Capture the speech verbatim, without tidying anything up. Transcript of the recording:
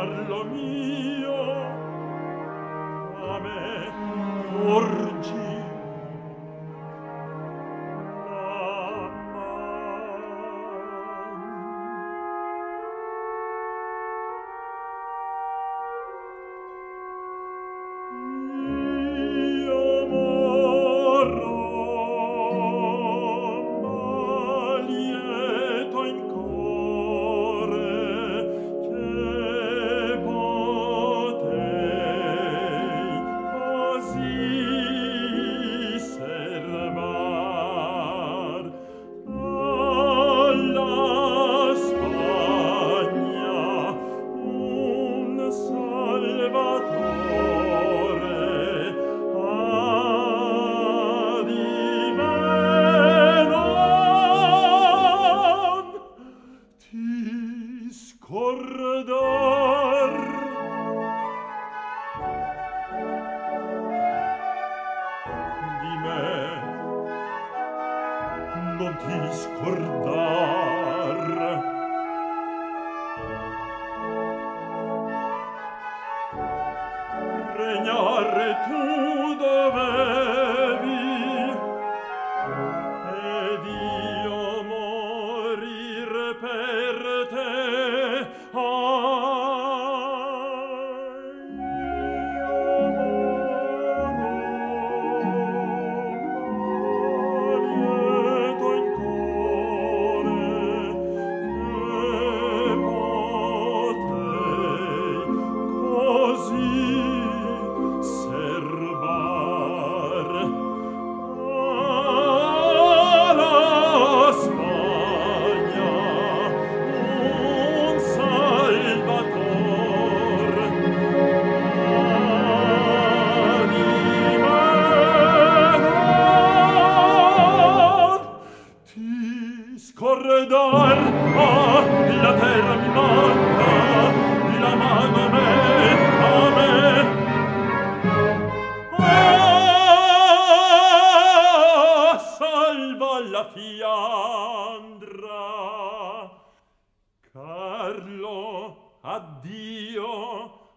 Carlo mio, a me porgi la man. Io morro ma lieto in core che potei così serbar alla Spagna un salvatore a di me non ti scordar. Di me non ti scordar. Regnare tu dovevi ed io morir per te. Ah, io lieto in core che potei così serbar alla Spagna un salvator a di me non ti scordar. Ah, la terra mi manca, la mano a me, a me. Ah, salva la Fiandra. Carlo, addio.